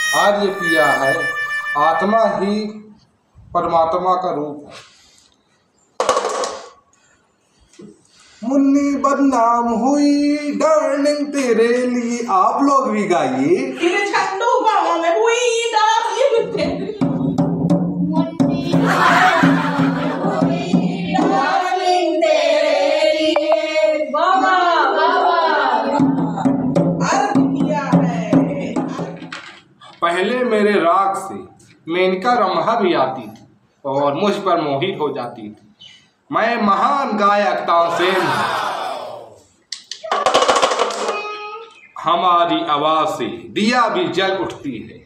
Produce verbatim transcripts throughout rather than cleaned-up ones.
आर्य किया है, आत्मा ही परमात्मा का रूप है। मुन्नी बदनाम हुई डार्लिंग तेरे लिए, आप लोग भी गाइए। पहले मेरे राग से मेनका रम्हा भी आती थी और मुझ पर मोहित हो जाती थी। मैं महान गायक तानसेन हूँ, हमारी आवाज से दिया भी जल उठती है।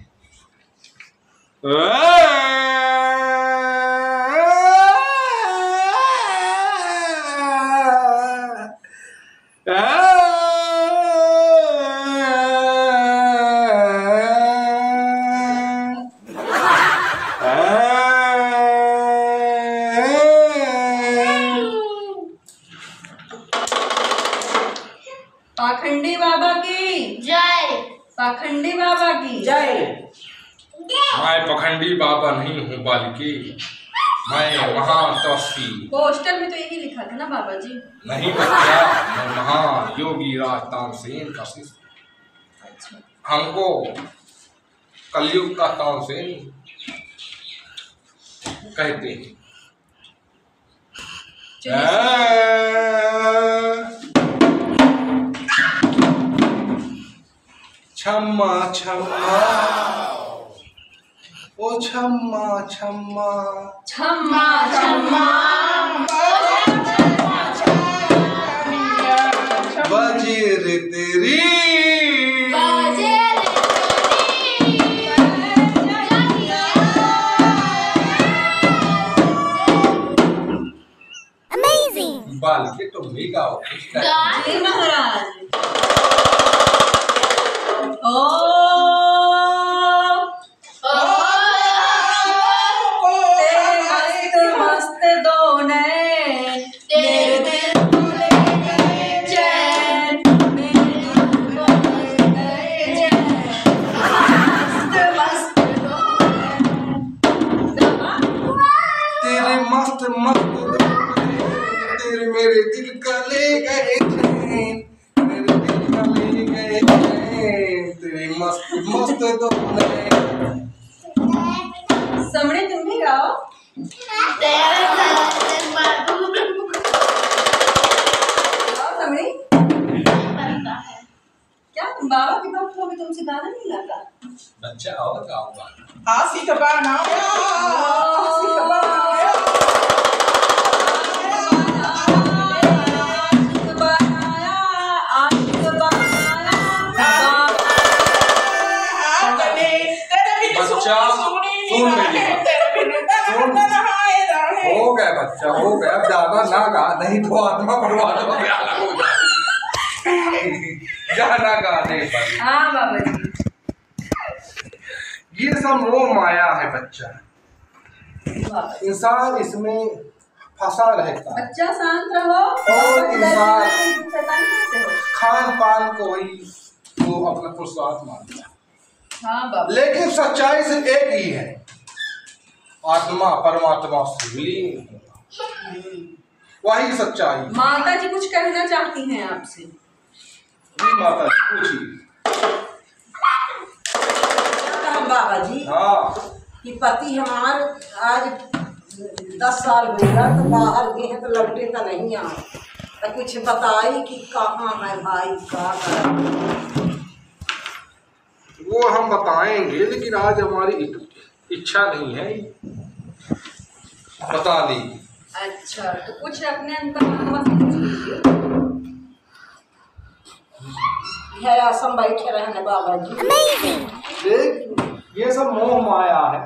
पाखंडी बाबा की जय। पाखंडी बाबा की जय। मैं पाखंडी बाबा नहीं हूँ बालिके, मैं महान तपस्वी। पोस्टर में तो यही लिखा था ना बाबा जी। नहीं बच्चा, मैं महान योगी राज तानसेन का शिष्य। अच्छा। हमको कलयुग का तानसेन कहते हैं। छम्मा छम्मा ओ छम्मा छम्मा छम्मा छम्मा बजे रे तेरी बाल के तो भी गाओ जी महाराज। ओ तेरे मस्त मस्त दो नैन तेरे दिल को ले गए चैन, मेरे दिल को ले गए चैन, मस्त मस्त दो नैन तेरे मस्त मस्त तेरे मेरे दिल का ले गए चैन, मेरे दिल का ले गए चैन, तेरे मस्त मस्त दो नैन। समड़ी तुम भी गाओ। समड़ी क्या तुम बाबा की भक्त हो, तुमसे गाना नहीं लगा? बच्चा और गाऊंगा। आसी का बाना आसी का बाना हो गया बच्चा, हो गया, अब ज्यादा ना गा, नहीं तो आत्मा परमात्मा में अलग हो जाए। गाना गाने पर हाँ बाबा जी, ये सब मोह माया है बच्चा, इंसान इसमें फंसा रहता है। बच्चा शांत रहो और इंसान हो। खान पान को ही वो अपना पुरुषार्थ मानता है। हाँ बाबा, लेकिन सच्चाई से एक ही है, आत्मा परमात्मा से विलीन होना, वही सच्चाई। माता जी कुछ कहना चाहती हैं आपसे। जी माता जी पूछिए। बाबा जी हाँ कि पति हमार आज दस साल हो गया तो बाहर गए हैं तो लौटे तो नहीं आ, तो कुछ बताई कि कहाँ है भाई का कर। वो हम बताएंगे, लेकिन आज हमारी इच्छा नहीं है बता दी। अच्छा, तो कुछ अपने अंतर है आसम बैठे रहने बाबा जी। देख ये सब मोह माया है,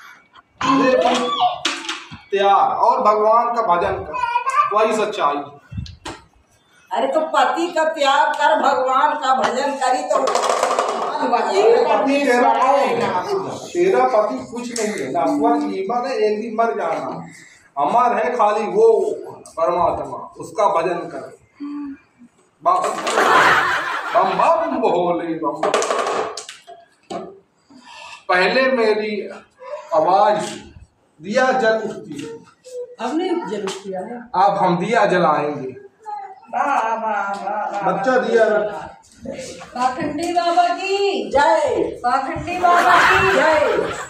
त्याग और भगवान का भजन कर, वही सच्चाई। अरे तो पति का त्याग कर भगवान का भजन करी तो पति तेरा तेरा पति कुछ नहीं है ना, जीवन है, एक दिन मर जाना, अमर है खाली वो परमात्मा, उसका भजन कर। बम बम भोले बम। पहले मेरी आवाज दिया जल उठती है, अब नहीं जल किया है। अब हम दिया जलाएंगे। वाह वाह वाह वाह। बच्चा दिया पाखंडी बाबा की जय, पाखंडी बाबा की जय।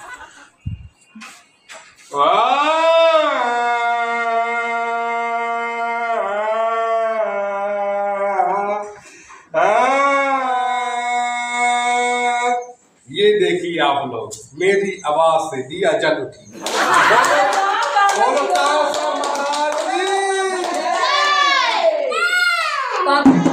ये देखिए आप लोग, मेरी आवाज से दिया जल उठी। बोलो तारसा महाराज की। पाखंडी